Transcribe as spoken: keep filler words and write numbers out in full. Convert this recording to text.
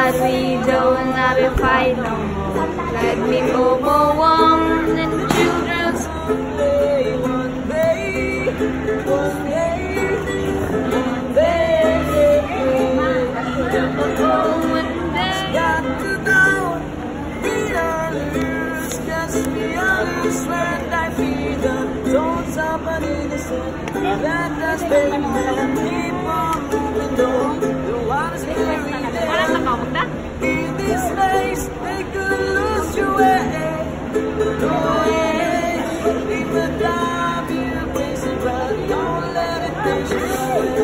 God, we don't have a fight no more. Let me move on and the children's play one day, one day, one day, one day. Got to go, we are lose, cause we are lose when I feel the don't somebody listen. That does make me keep on moving on. The water's very there. In this place, they could lose your way. No way. Leave the time you waste it, but don't let it take you away.